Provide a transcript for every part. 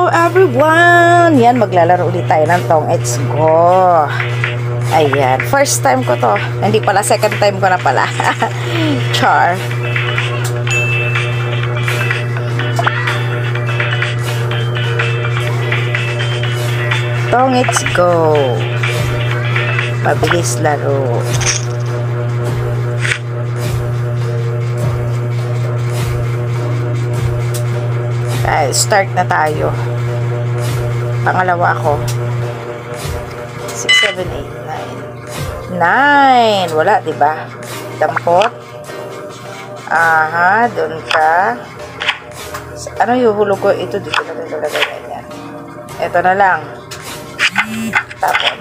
Hello everyone! Yan, maglalaro ulit tayo ng Tong It's Go. Ayan, first time ko to. Hindi pala, second time ko na pala. Char. Tong It's Go. Mabilis laro. Ay, start na tayo. Pangalawa ko. 6, 7, 8, 9. 9. Wala, diba? Dampot. Aha, doon ka. Ano yung hulog ko? Ito, dito na ito lagay na yan. Ito na lang. Tapon.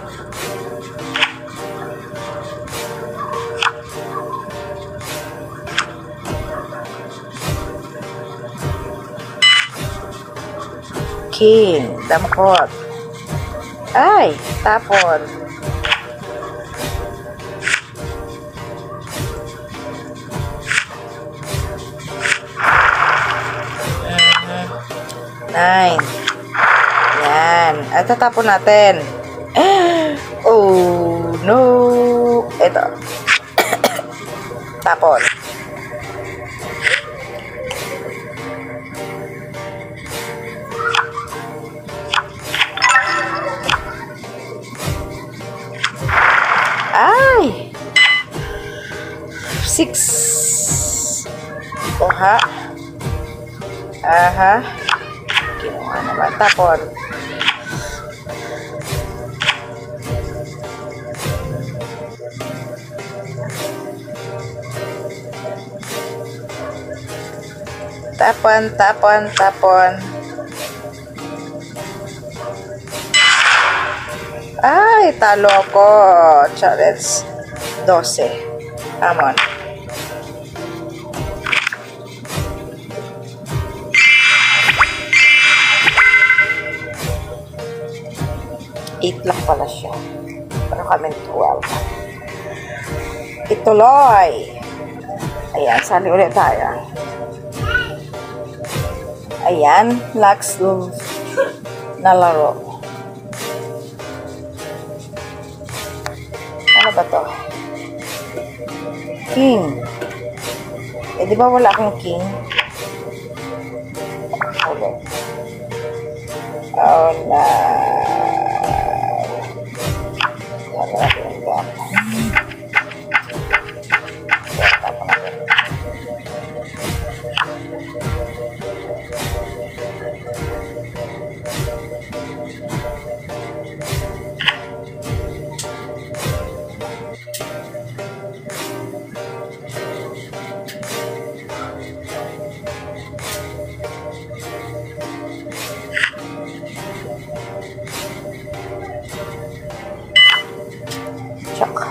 King, dampot. Ay, tapon. Nine. Yan. At tatapon natin. Oh, no. Ito. Tapon. Ay! 6. Kuha. Aha. Kinuha naman. Tapon. Tapon, tapon, tapon. Ay, talo ako. Challenge 12. Come on. Eight lang pala siya. Pero kami 12. Ituloy. Ayan, sali ulit tayo. Ayan, last na laro. Ano ba to? King. Eh, di ba wala akong king? Okay. Oh, no. Wala akong gap. Chok.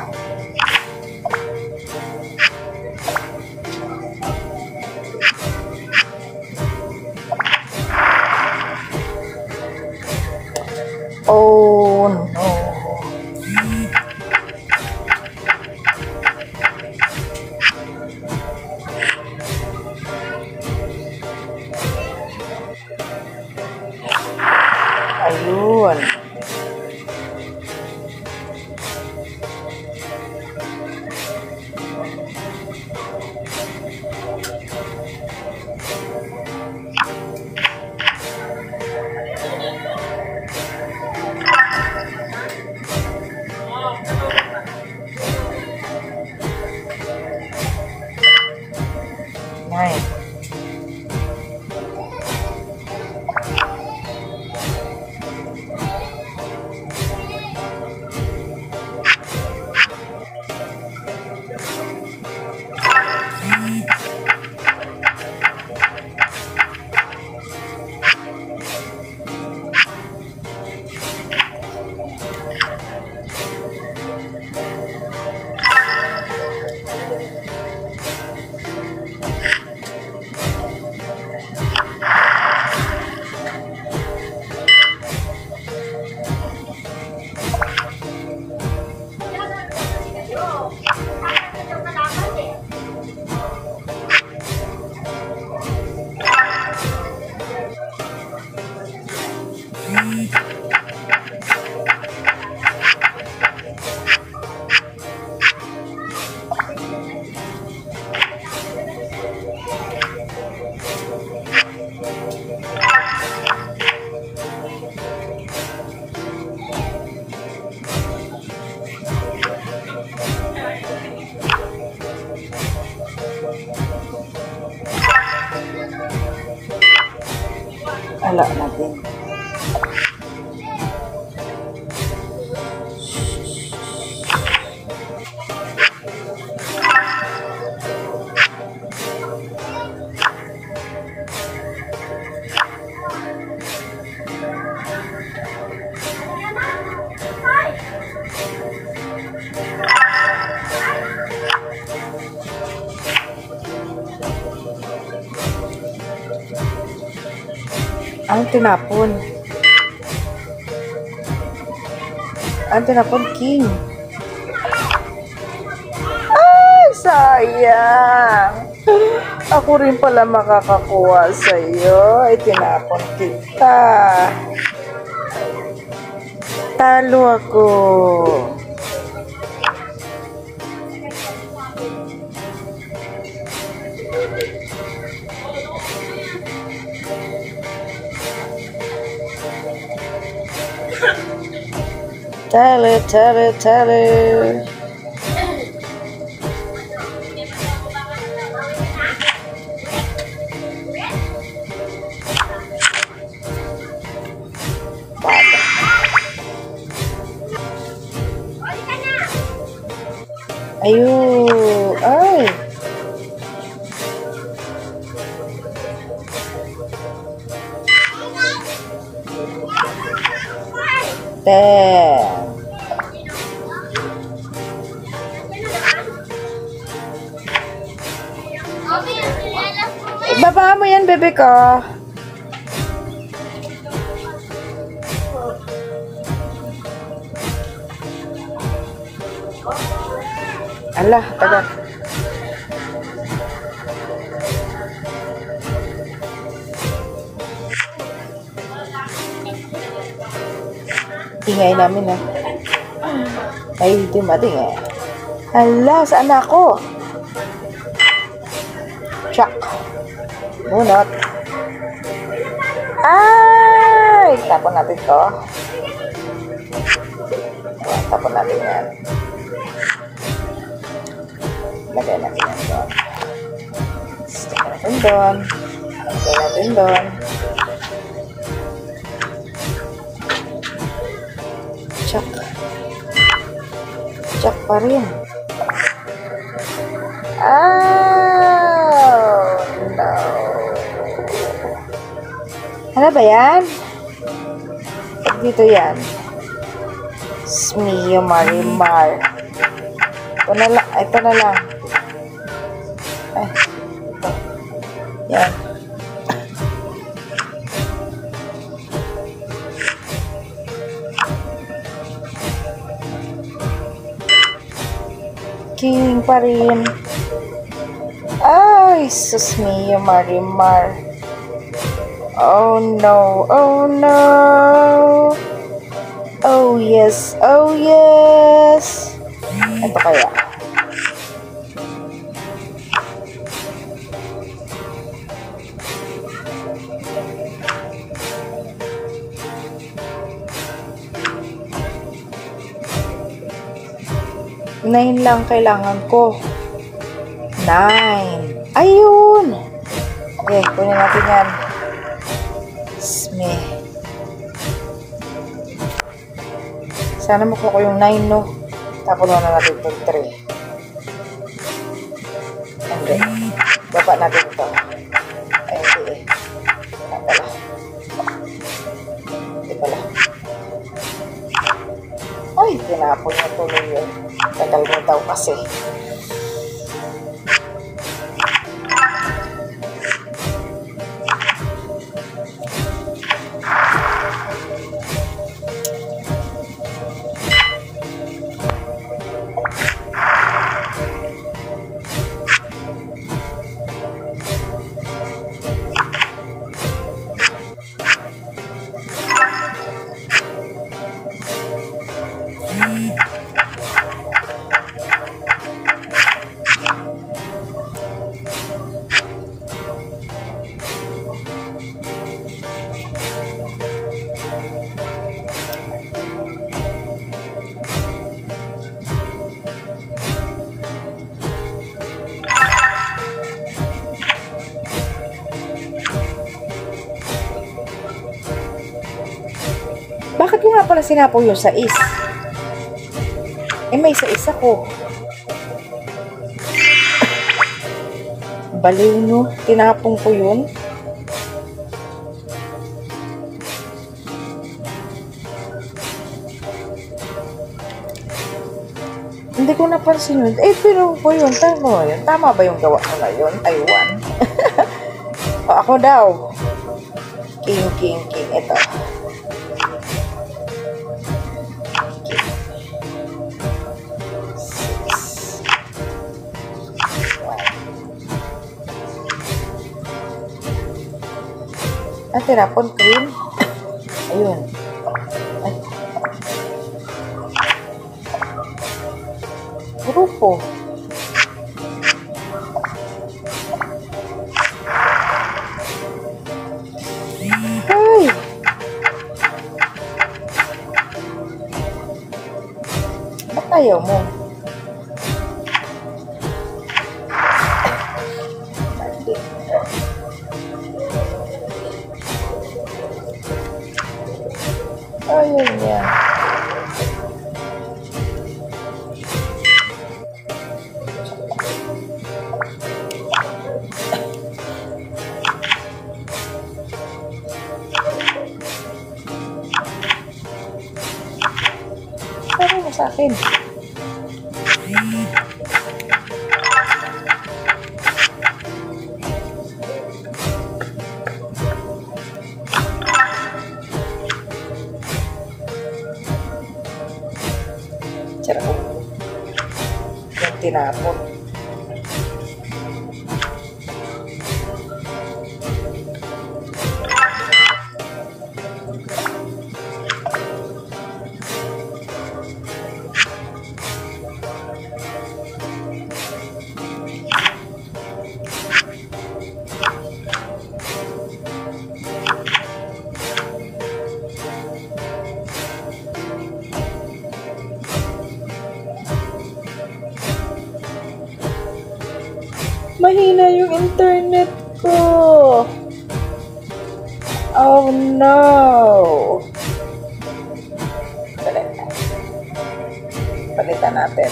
Oh no. Ayun. Nice. Ala natin. Ang tinapon. Ang tinapon, king. Ay, sayang. Ako rin pala makakakuha sa'yo. Ay, tinapon kita. Talo ako. Talo. Ayun. Ay. Ten. Ibaba mo yan, bebe ko. Alah, tagal. Ingay namin ah. Ay, di mating eh. Hala, saan ako? Chuck. Bunot. Ay! Tapon natin to. Tapon natin yan. Lagay natin yan doon. Stick natin doon. Lagay natin doon. Chuck. Chuck pa rin. Oh, no. Ano ba yan? Dito yan. Smio Marimar. Ito na lang. Ito na lang. Ay. Ito. Yan. King pa rin. Ay, sus mio, Marimar. Oh no, oh no. Oh yes, oh yes. Ito kaya. Nine lang kailangan ko. 9. Ayun! Okay, kunin natin yan. Sme. Sana makuha ko yung 9, no? Tapos na natin itong 3. Hindi. Baba natin ito. Ay, hindi eh. Pala. Hindi pala. Ay, tinapon niya tuloy yun. Tagal mo daw kasi. na pala sinapaw yung sais. Eh, may sais ako. Baliw, no? Tinapong ko yun. Hindi ko napansin yun. Eh, pero po yun. Tama yun. Tama ba yung gawa ko na yun? Taiwan. O, ako daw. King. Ito. At tinapon cream. Ayun. Ay. Grupo. Ay. Ba't ayaw mo? Ayun yan. Sabi mo sa akin. Charot. Yung tinapon. Mahina yung internet ko. Oh no. Palitan natin.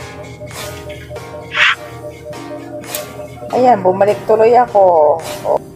Ayan, bumalik tuloy ako. Oh.